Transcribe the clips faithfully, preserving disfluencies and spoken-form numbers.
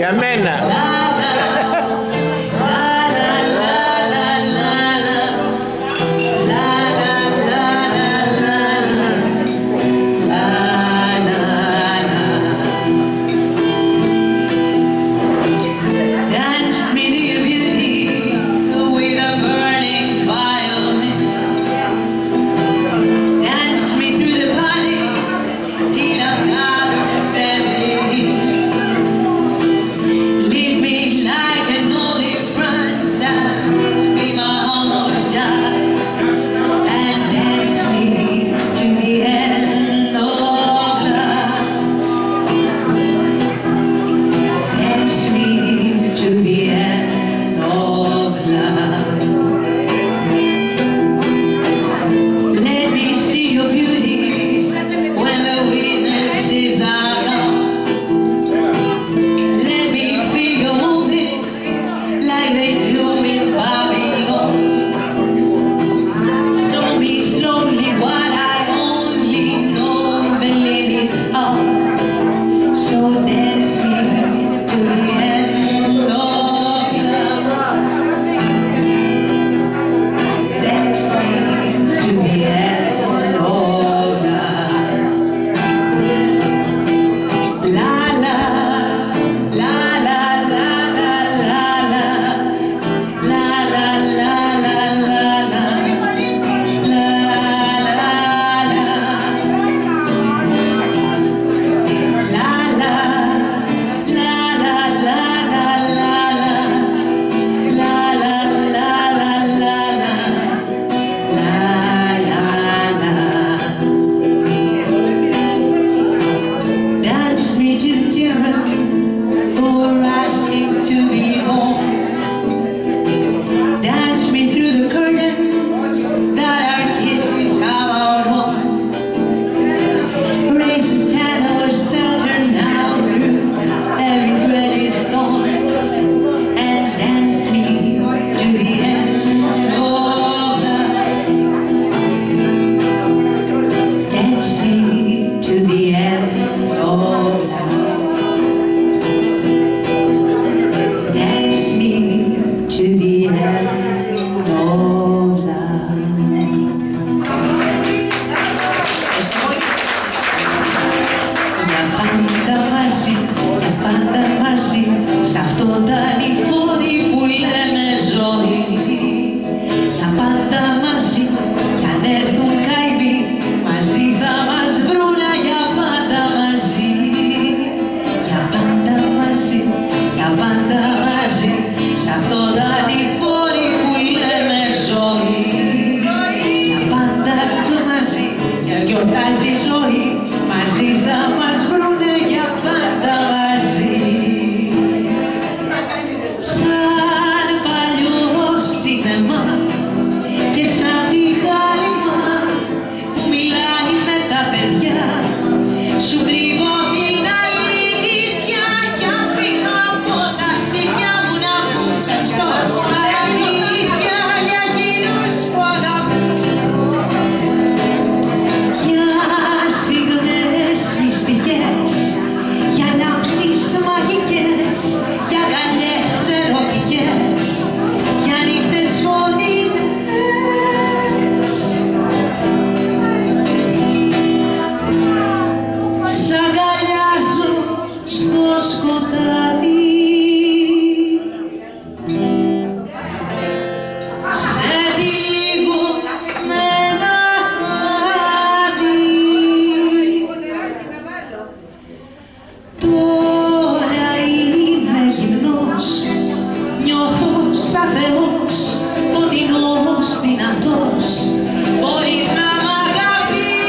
Για μένα.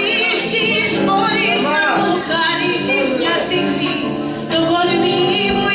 Το κορμί μου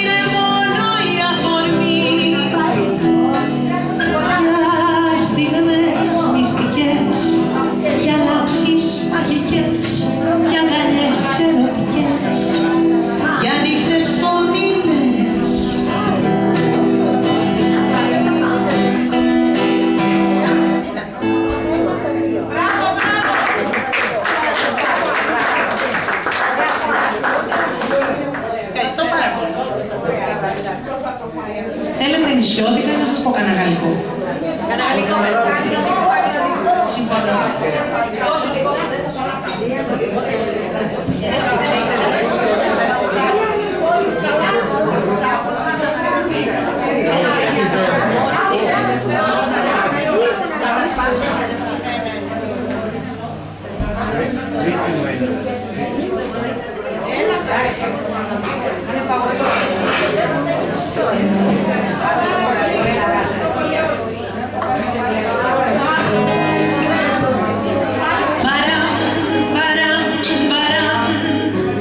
νησιώτικα ή να σας πω κανένα γαλλικό? Κανένα γαλλικό μέσα. Συμφωνώ. Δώσου λίγο σου δεν θα σου Παραμ, παραμ, παραμ,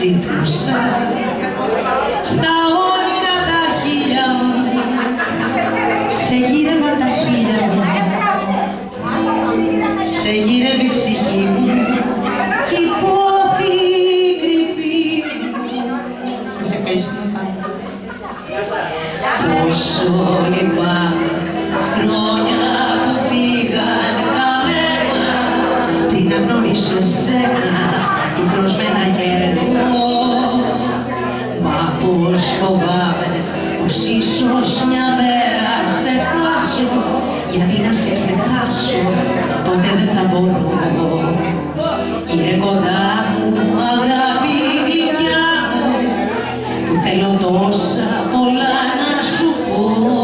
ζητούσα στα όνειρα τα χίλια μου, σε γύρευα τα χίλια μου, σε γύρευε η ψυχή μου κι η πόθη κρυφή μου. Σας ευχαριστώ πάρα. Πόσο λυπάμαι χρόνια που πήγαν καμένα πριν να γνωρίσω εσένα του προσμένα καιρό. Μα πως φοβάμαι πως ίσως μια μέρα σε χάσω, γιατί να σε ξεχάσω ποτέ δεν θα μπορώ. Είναι κοντά μου αγάπη δικιά μου που θέλω τόσα πολλά να σου πω.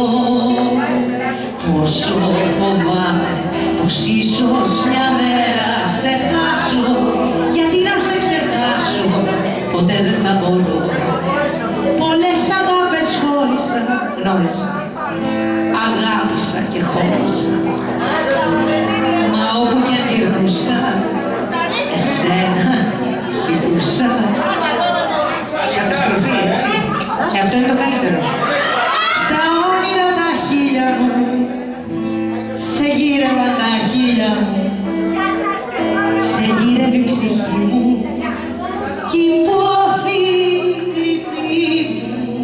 Πόσο φοβάμαι πως ίσως μια μέρα σε χάσω, γιατί να σε ξεχάσω ποτέ δεν θα μπορώ. Πολλές αγάπες χώρισα, γνώρισα, αγάπησα και χώρισα, μα όπου και γυρνούσα εσένα ζητούσα. Καταστροφή, έτσι, και αυτό είναι το καλύτερο. Στα όνειρα τα χίλια μου, σε γύρευα τα χίλια μου, σε γύρευε η ψυχή μου κι η πόθη κρυφή μου.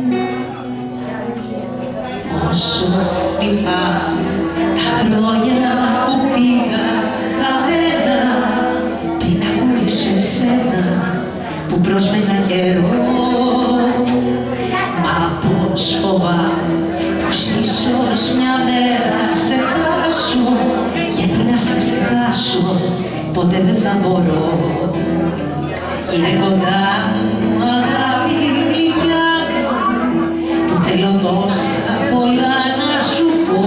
Πόσο λυπάμαι τα χρόνια που πήγα χαμένα πριν να γνωρίσω εσένα που πρόσμενα καιρό. Μα πως φοβάμαι πως ίσως μια μέρα σε χάσω, γιατί να σε ξεχάσω ποτέ δεν θα μπορώ. Είναι κοντά μου αγάπη δικιά μου που θέλω τόσα πολλά να σου πω.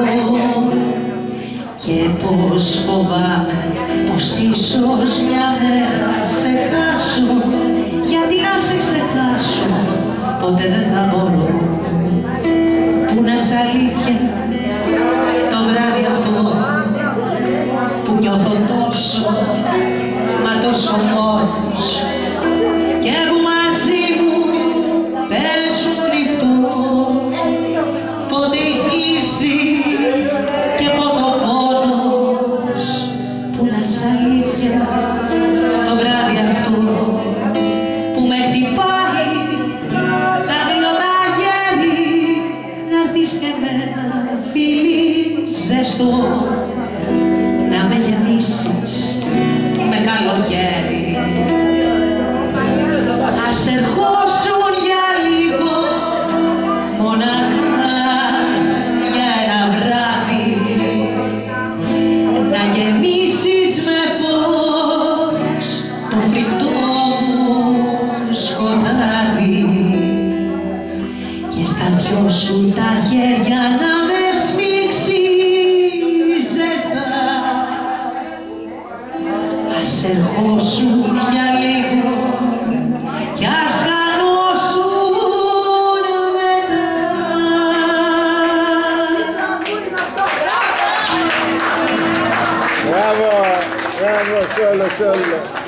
Και πως φοβάμαι πως ίσως μια μέρα σε χάσω, γιατί να σε ξεχάσω ποτέ δεν θα μπορώ. Πού να σ' αλήθεια το βράδυ αυτό που νιώθω τόσο, μα τόσο μόνος, και που μαζί μου παίζουν κρυφτό πότε η θλίψη και πότε ο πόνος. Πού να σ' αλήθεια το βράδυ αυτό που με χτυπάει τα γλωτά γέρι, να έρθεις και μένα φίλι ζεστό, να με γεμίσεις με καλοκαίρι. Ας ερχόσουν για λίγο, μονάχα για ένα βράδυ, να γεμίσεις με φως το φρικτό μου σκοτάδι και στα δυο σου τα χέρια να με σμίξεις ζεστά. Ας ερχόσουν για λίγο κι ας χανώσουν μετά. Μπράβο, μπράβο, σ' όλο, σ' όλο.